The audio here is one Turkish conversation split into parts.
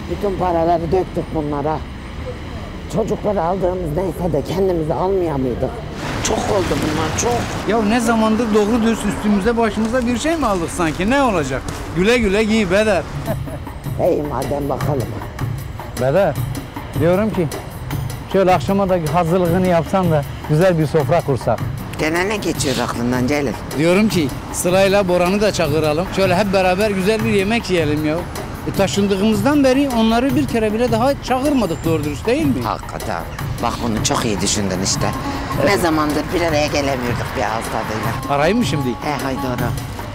Bütün paraları döktük bunlara. Çocukları aldığımız neyse de kendimizi almayamaydık. Çok oldu bunlar, çok. Ya ne zamandır doğru dürüst üstümüze başımıza bir şey mi aldık sanki? Ne olacak? Güle güle giy Bedar. İyi madem bakalım. Bedar, diyorum ki şöyle akşama da hazırlığını yapsan da güzel bir sofra kursak. Gene ne geçiyor aklından Celil? Diyorum ki sırayla Boran'ı da çağıralım. Şöyle hep beraber güzel bir yemek yiyelim ya. Taşındığımızdan beri onları bir kere bile daha çağırmadık doğru dürüst değil mi? Hakikaten. Bak bunu çok iyi düşündün işte. Ne zamandır bir araya gelemiyorduk bir ağız tadıyla. Arayayım mı şimdi? Haydi ara.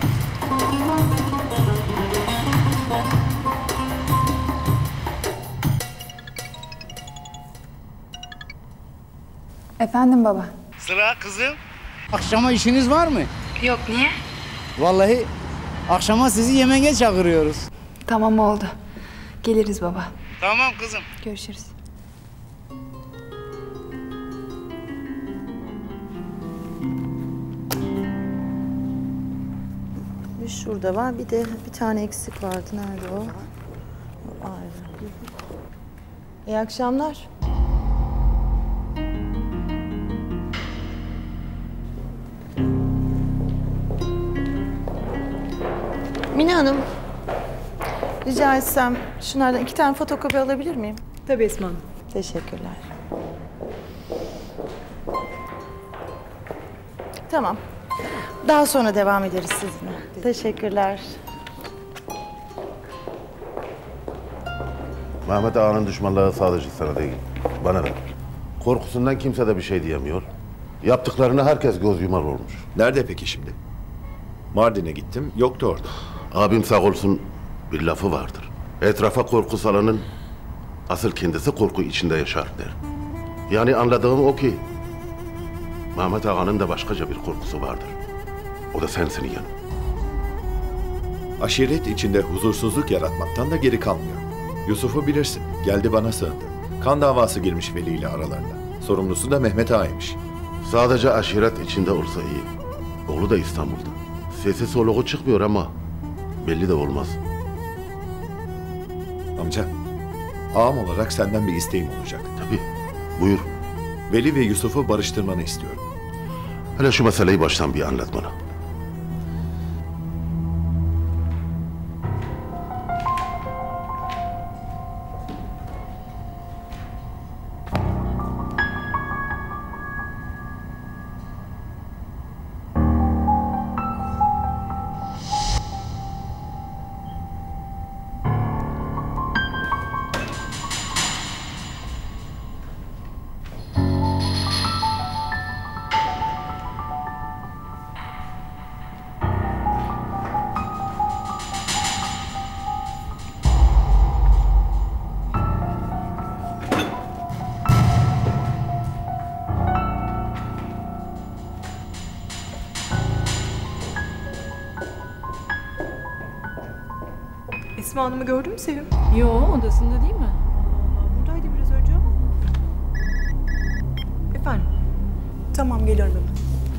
Efendim baba. Sıra kızım. Akşama işiniz var mı? Yok, niye? Vallahi akşama sizi yemeğe çağırıyoruz. Tamam oldu. Geliriz baba. Tamam kızım. Görüşürüz. Şurada var. Bir de bir tane eksik vardı. Nerede o? O ayrı. İyi akşamlar. Mine Hanım. Rica etsem şunlardan 2 tane fotokopi alabilir miyim? Tabii Esma Hanım. Teşekkürler. Tamam. Daha sonra devam ederiz sizinle. Teşekkürler. Mehmet Ağa'nın düşmanlığı sadece sana değil, bana da. Korkusundan kimse de bir şey diyemiyor. Yaptıklarına herkes göz yumar olmuş. Nerede peki şimdi? Mardin'e gittim, yoktu orada. Abim sağ olsun bir lafı vardır. Etrafa korku salanın asıl kendisi korku içinde yaşar der. Yani anladığım o ki Mehmet Ağa'nın da başkaca bir korkusu vardır. O da sensin yeğenim. Aşiret içinde huzursuzluk yaratmaktan da geri kalmıyor. Yusuf'u bilirsin, geldi bana sığındı. Kan davası girmiş Veli ile aralarına. Sorumlusu da Mehmet Ağa'ymış. Sadece aşiret içinde olsa iyi. Oğlu da İstanbul'da. Sesi soluğu çıkmıyor ama belli de olmaz. Amca, ağam olarak senden bir isteğim olacak. Tabii, buyur. Veli ve Yusuf'u barıştırmanı istiyorum. Hele şu meseleyi baştan bir anlat bana. Esma Hanım'ı gördün mü Sevim? Yo, odasında değil mi? Buradaydı biraz önce ama. Efendim? Tamam, geliyorum hemen.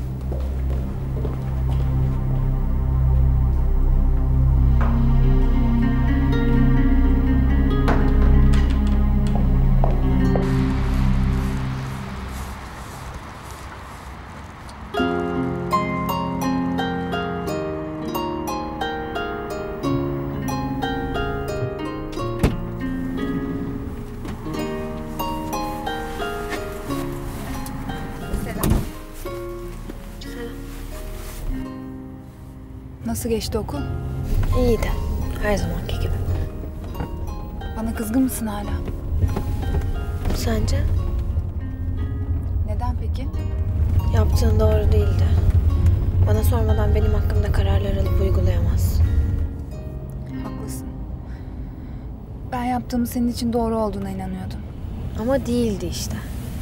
Nasıl geçti okul? İyiydi. Her zamanki gibi. Bana kızgın mısın hala? Sence? Neden peki? Yaptığın doğru değildi. Bana sormadan benim hakkımda kararlar alıp uygulayamazsın. Haklısın. Ben yaptığımı senin için doğru olduğuna inanıyordum. Ama değildi işte.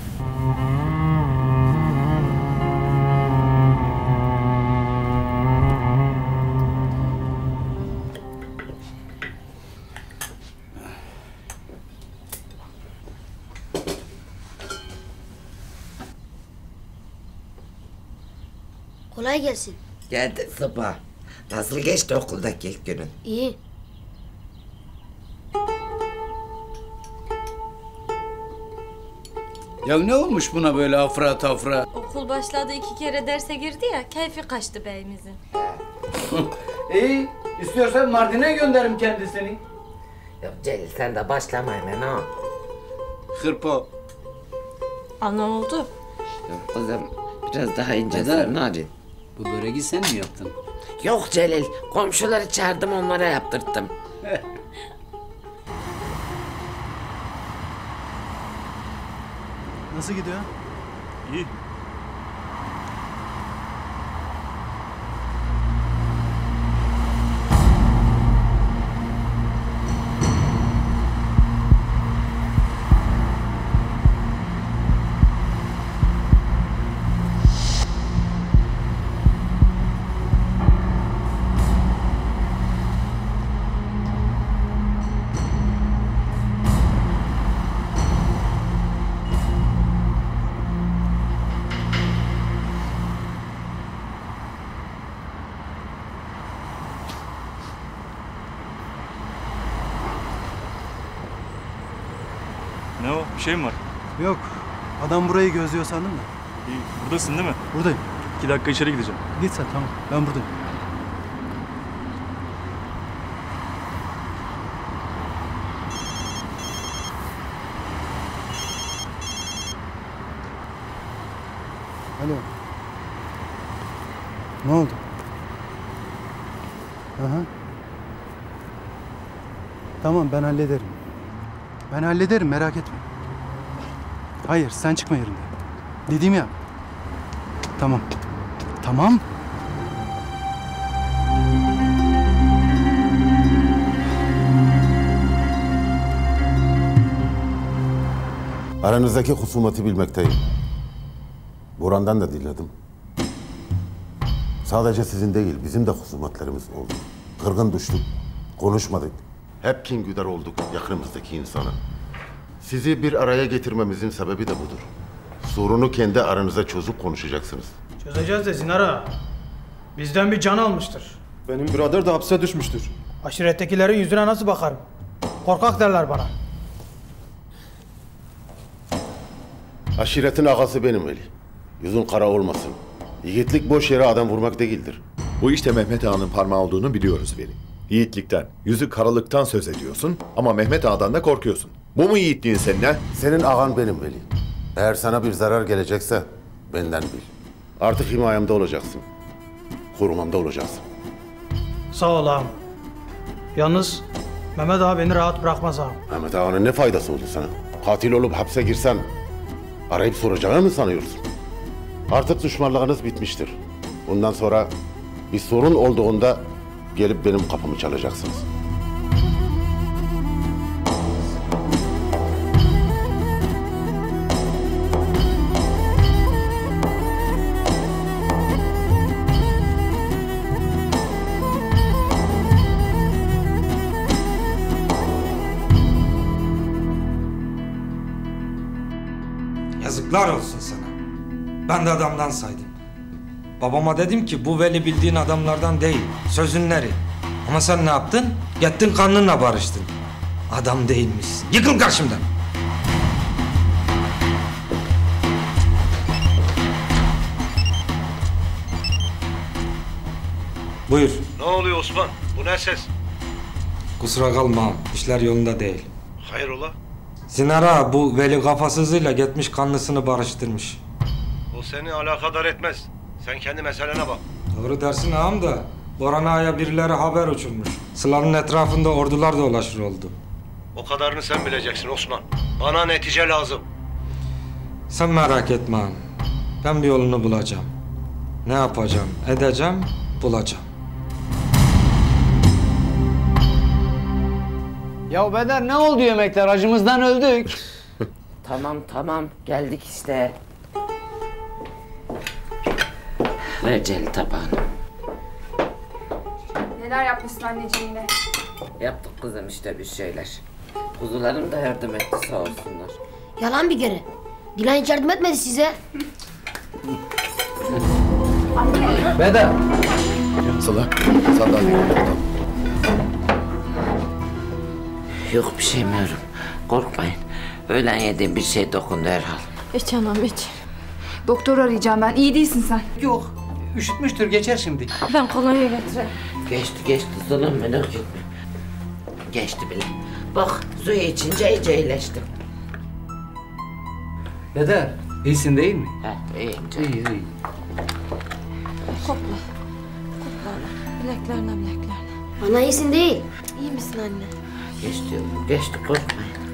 Kolay gelsin. Geldi sabah. Nasıl geçti okuldaki ilk günün? İyi. Ya ne olmuş buna böyle afra tafra? Okul başladı 2 kere derse girdi ya, keyfi kaçtı beyimizin. İyi, istiyorsan Mardin'e gönderim kendisini. Ya Celil sen de başlama hemen ha. Hırpo. Ana oldu. Ya kızım biraz daha incesin Narin. Bu böreği sen mi yaptın? Yok Celil, komşuları çağırdım onlara yaptırttım. Nasıl gidiyor? İyi. Ne o? Bir şey mi var? Yok. Adam burayı gözlüyor sandım da. İyi. Buradasın değil mi? Buradayım. 2 dakika içeri gideceğim. Git sen tamam. Ben buradayım. Alo. Ne oldu? Aha. Tamam ben hallederim. Ben hallederim merak etme. Hayır sen çıkma yerinden. Dediğimi yap. Tamam. Tamam. Aranızdaki husumeti bilmekteyim. Boran'dan da dinledim. Sadece sizin değil, bizim de husumetlerimiz oldu. Kırgın düştük, konuşmadık. Hep kin güder olduk yakınımızdaki insana. Sizi bir araya getirmemizin sebebi de budur. Sorunu kendi aranızda çözüp konuşacaksınız. Çözeceğiz de Zinara. Bizden bir can almıştır. Benim birader de hapse düşmüştür. Aşirettekilerin yüzüne nasıl bakarım? Korkak derler bana. Aşiretin ağası benim Veli. Yüzün kara olmasın. Yiğitlik boş yere adam vurmak değildir. Bu işte Mehmet Ağa'nın parmağı olduğunu biliyoruz Veli. Yiğitlikten, yüzü karalıktan söz ediyorsun ama Mehmet Ağa'dan da korkuyorsun. Bu mu yiğitliğin senin ha? Senin ağan benim Veli. Eğer sana bir zarar gelecekse benden bil. Artık himayemde olacaksın. Korumamda olacaksın. Sağ ol ağam. Yalnız Mehmet ağa beni rahat bırakmaz ağam. Mehmet Ağa'nın ne faydası oldu sana? Katil olup hapse girsen arayıp soracağını mı sanıyorsun? Artık düşmanlığınız bitmiştir. Bundan sonra bir sorun olduğunda gelip benim kapımı çalacaksınız. Yazıklar olsun sana. Ben de adamdan saydım. Babama dedim ki bu Veli bildiğin adamlardan değil, sözünleri. Ama sen ne yaptın? Gittin kanınla barıştın. Adam değilmişsin. Yıkıl karşımdan. Buyur. Ne oluyor Osman? Bu ne ses? Kusura kalma ağam, işler yolunda değil. Hayrola? Zinara bu Veli kafasızıyla gitmiş kanlısını barıştırmış. O seni alakadar etmez. Sen kendi meselene bak. Doğru dersin ağam da Boran Ağa'ya birileri haber uçurmuş. Sıla'nın etrafında ordular dolaşır oldu. O kadarını sen bileceksin Osman. Bana netice lazım. Sen merak etme ağam. Ben bir yolunu bulacağım. Ne yapacağım, edeceğim, bulacağım. Ya Bedar ne oldu yemekler? Acımızdan öldük. Tamam geldik işte. Ver Celil tabağını. Neler yapmışsın anneciğim yine? Yaptık kızım işte bir şeyler. Kuzularım da yardım etti sağ olsunlar. Yalan bir kere. Dilan hiç yardım etmedi size. Bedar. Sıla, sandalye koyalım. Yok bir şey Meryem. Korkmayın. Öğlen yediğim bir şey dokundu herhal. İç anam iç. Doktor arayacağım ben. İyi değilsin sen. Yok. Üşütmüştür geçer şimdi. Ben kolonya getireyim. Geçti Zalım, merak etme. Geçti bile. Bak suyu içince iyice iyileştim. Dede iyisin değil mi? He iyiyim. İyi. Kokla. Kokla ana. Bileklerine. Ana iyisin değil. İyi misin anne? Geçti korkmayın.